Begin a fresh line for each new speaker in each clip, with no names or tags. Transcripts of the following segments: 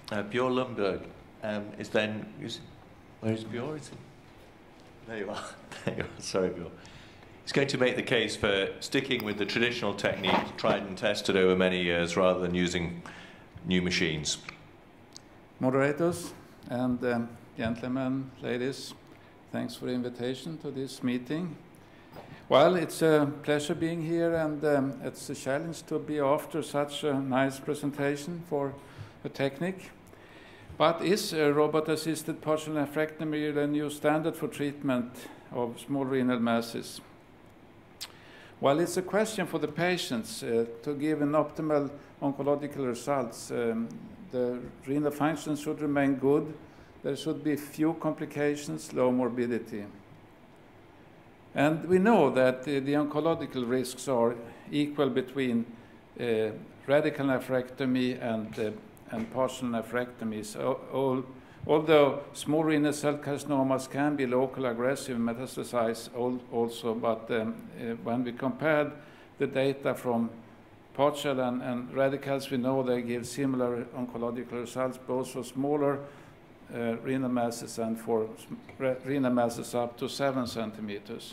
Björn Lundberg is then... where is Björn? Is he? There you are. There you are. Sorry, Björn. He's going to make the case for sticking with the traditional technique tried and tested over many years rather than using new machines.
Moderators and gentlemen, ladies, thanks for the invitation to this meeting. Well, it's a pleasure being here, and it's a challenge to be after such a nice presentation for a technique. But is robot-assisted partial nephrectomy the new standard for treatment of small renal masses? Well, it's a question for the patients to give an optimal oncological results. The renal function should remain good. There should be few complications, low morbidity. And we know that the oncological risks are equal between radical nephrectomy and partial nephrectomies. Although small renal cell carcinomas can be local aggressive metastasize also, but when we compared the data from partial and radicals, we know they give similar oncological results, both for smaller renal masses and for renal masses up to 7 centimeters.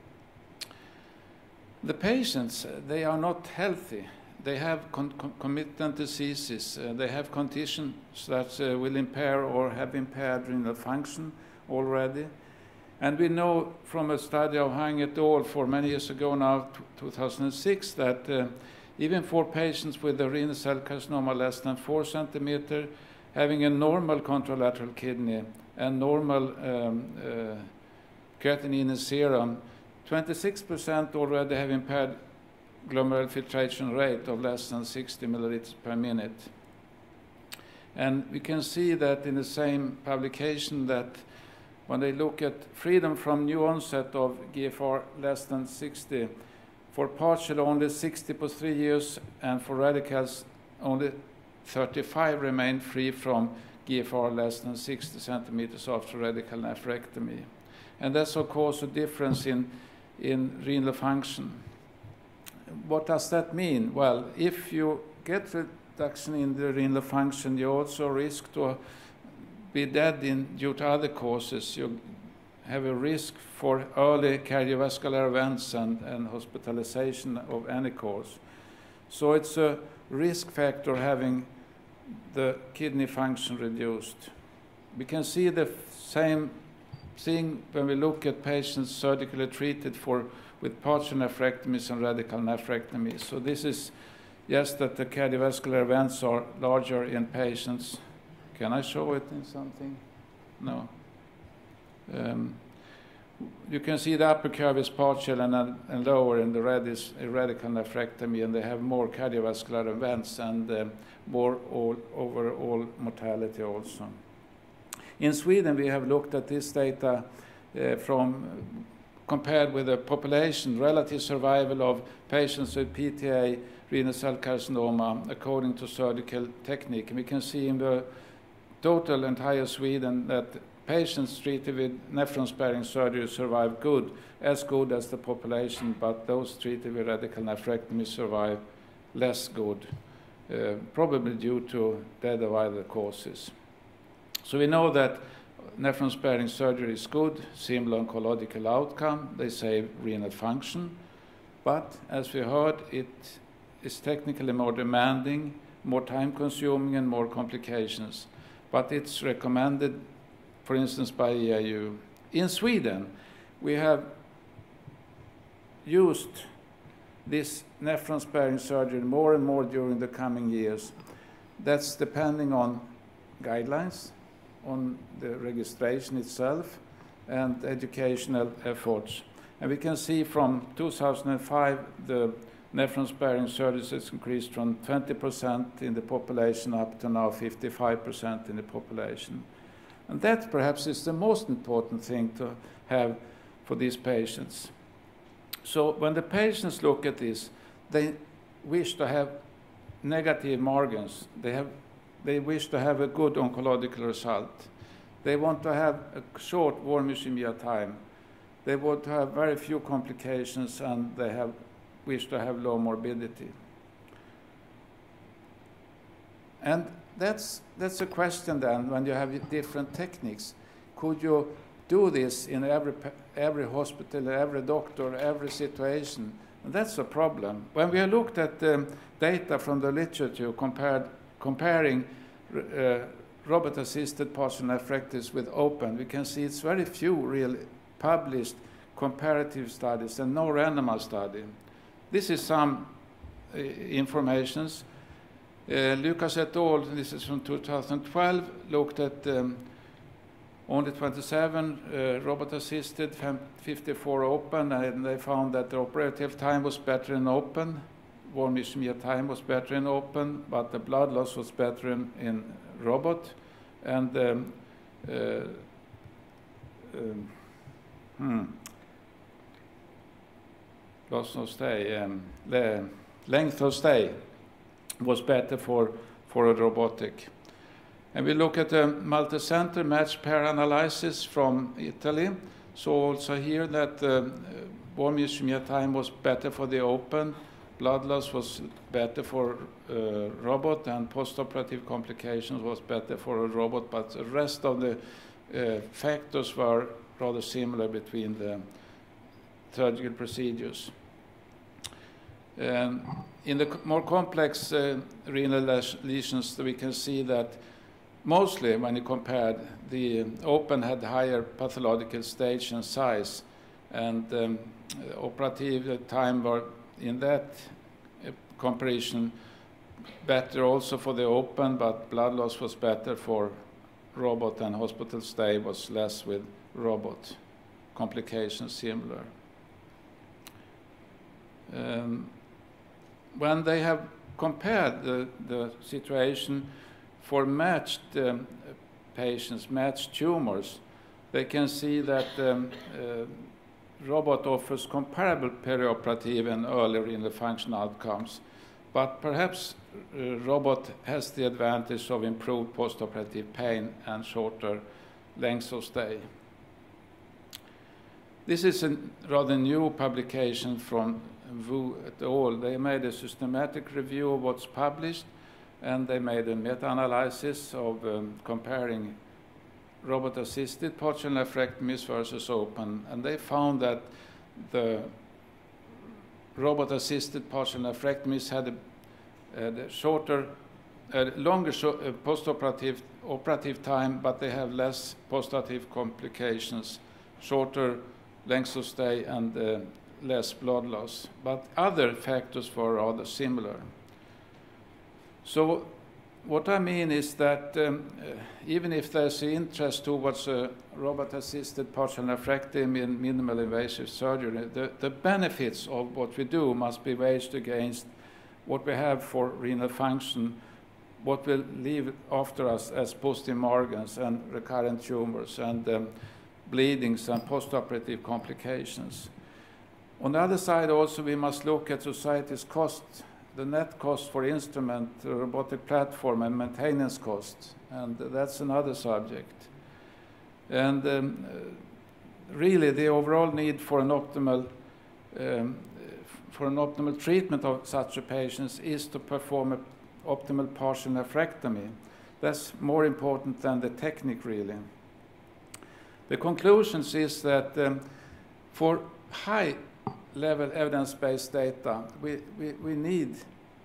The patients, they are not healthy. They have concomitant diseases. They have conditions that will impair or have impaired renal function already. And we know from a study of Hang et al. For many years ago now, 2006, that even for patients with a renal cell carcinoma less than 4 centimeters, having a normal contralateral kidney and normal creatinine in serum, 26% already have impaired glomerular filtration rate of less than 60 milliliters per minute. And we can see that in the same publication that when they look at freedom from new onset of GFR less than 60, for partial only 60 per 3 years, and for radicals only 35 remain free from GFR less than 60 centimeters after radical nephrectomy. And that's of course a difference in renal function. What does that mean? Well, if you get reduction in the renal function, you also risk to be dead due to other causes. You have a risk for early cardiovascular events and hospitalization of any cause. So it's a risk factor having the kidney function reduced. We can see the same thing when we look at patients surgically treated with partial nephrectomies and radical nephrectomies. So this is just that the cardiovascular events are larger in patients. Can I show it in something? No. You can see the upper curve is partial and lower, and the red is a radical nephrectomy, and they have more cardiovascular events and more overall mortality also. In Sweden, we have looked at this data compared with the population, relative survival of patients with PTA renal cell carcinoma according to surgical technique. And we can see in the total entire Sweden that patients treated with nephron-sparing surgery survive good, as good as the population, but those treated with radical nephrectomy survive less good, probably due to death of other causes. So we know that nephron-sparing surgery is good, similar oncological outcome, they save renal function, but as we heard, it is technically more demanding, more time-consuming, and more complications. But it's recommended, for instance, by EIU. In Sweden, we have used this nephron-sparing surgery more and more during the coming years. That's depending on guidelines, on the registration itself, and educational efforts. And we can see from 2005, the nephron-sparing surgeries has increased from 20% in the population up to now 55% in the population. And that perhaps is the most important thing to have for these patients. So when the patients look at this, they wish to have negative margins. They wish to have a good oncological result. They want to have a short warm ischemia time. They want to have very few complications, and they wish to have low morbidity. And that's a question then, when you have different techniques. Could you do this in every hospital, every doctor, every situation? And that's a problem. When we looked at data from the literature comparing robot-assisted partial nephrectomies with open, we can see it's very few real published comparative studies and no randomized study. This is some informations. Lucas et al., this is from 2012, looked at only 27 robot-assisted, 54 open, and they found that the operative time was better in open, warm ischemia time was better in open, but the blood loss was better in robot, and loss of stay, the length of stay was better for a robotic. And we look at a multi-center matched pair analysis from Italy. So also here that warm ischemia time was better for the open, blood loss was better for robot, and postoperative complications was better for a robot, but the rest of the factors were rather similar between the surgical procedures. In the more complex renal lesions, we can see that mostly when you compared, the open had higher pathological stage and size, and operative time were in that comparison better also for the open, but blood loss was better for robot, and hospital stay was less with robot. Complications similar. When they have compared the situation for matched patients, matched tumors, they can see that robot offers comparable perioperative and early renal function outcomes, but perhaps robot has the advantage of improved postoperative pain and shorter lengths of stay. This is a rather new publication from Wu et al. They made a systematic review of what's published, and they made a meta-analysis of comparing robot-assisted partial nephrectomies versus open, and they found that the robot-assisted partial nephrectomies had a longer operative time, but they have less postoperative complications, shorter lengths of stay, and less blood loss. But other factors were rather similar. So what I mean is that even if there's an interest towards a robot-assisted partial nephrectomy in minimal invasive surgery, the benefits of what we do must be weighed against what we have for renal function, what will leave after us as positive margins and recurrent tumors and bleedings and postoperative complications. On the other side also, we must look at society's cost, the net cost for instrument, robotic platform, and maintenance costs, and that's another subject. And really, the overall need for an optimal treatment of such a patient is to perform an optimal partial nephrectomy. That's more important than the technique, really. The conclusions is that for high-level evidence-based data, we need,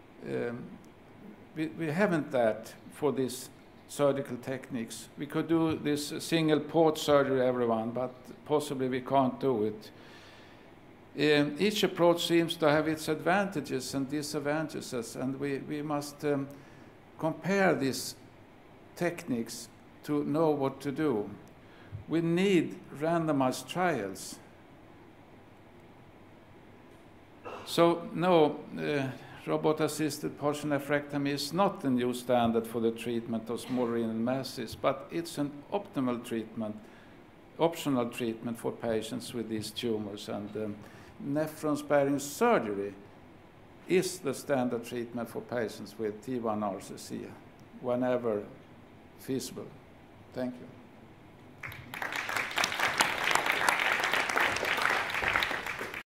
we haven't that for these surgical techniques. We could do this single port surgery, everyone, but possibly we can't do it. Each approach seems to have its advantages and disadvantages, and we must compare these techniques to know what to do. We need randomized trials. So no, robot-assisted partial nephrectomy is not the new standard for the treatment of small renal masses, but it's an optimal treatment, optional treatment for patients with these tumors. And nephron-sparing surgery is the standard treatment for patients with T1 RCC whenever feasible. Thank you.